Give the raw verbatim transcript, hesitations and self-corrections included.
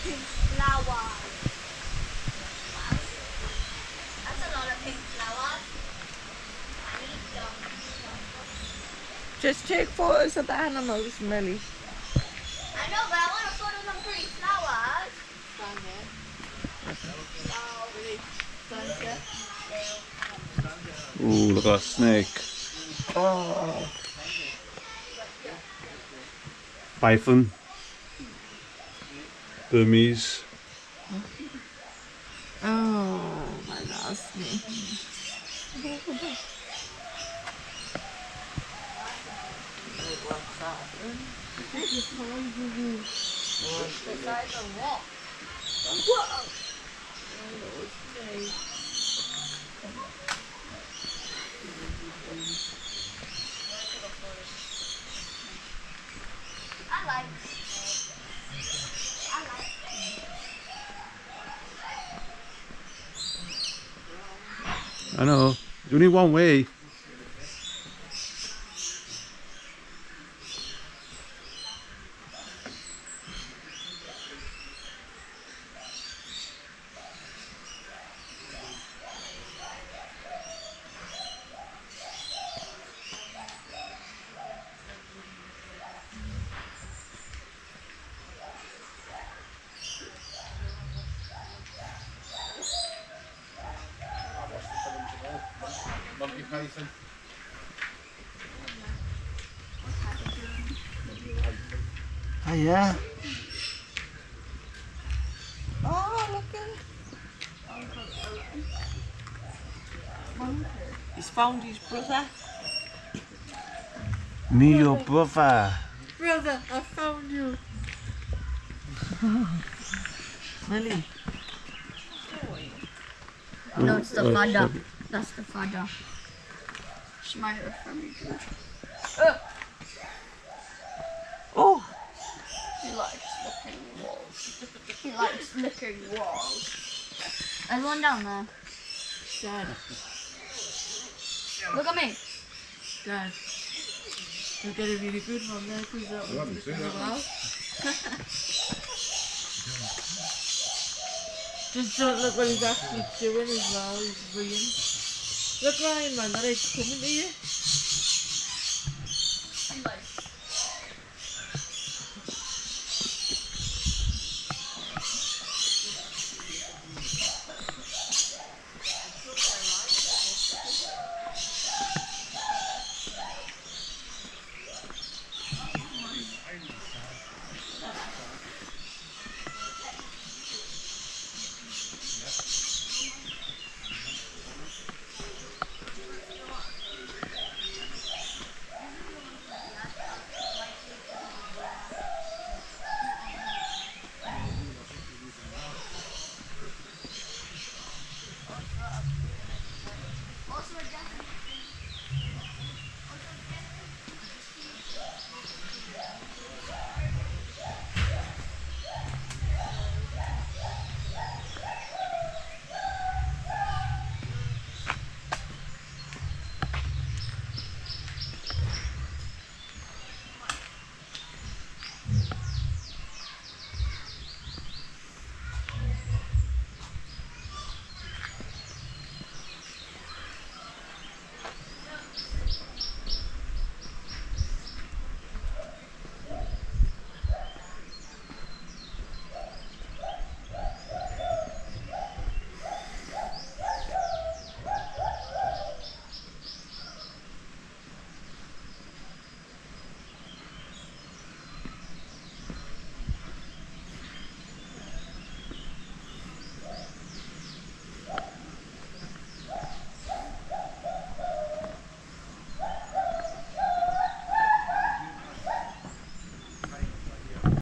pink flowers. Wow. That's a lot of pink flowers. I need them. Just take photos of the animals, Millie. I know, but I want to photo some pretty flowers. Stand there. Wow. Really? Stand there. Ooh, look at that snake. Oh. Python. Burmese. Oh, my last snake. Besides a rock. Whoa! I like. I like. I know. There's only one way. Monkey python. Oh, yeah. Oh, look at it. He's found his brother. Me, your brother. Brother, I found you. Millie. No, it's the Oh, father. sorry. That's the father. Smile for me. Oh. He likes licking walls. He likes licking walls. There's one down there. Dad. Look at me. Dad. You get a really good one there because that I haven't one's seen in the that one. well. Just don't look what he's actually doing as well. He's reading. Look, Ryan, man, that is coming to you.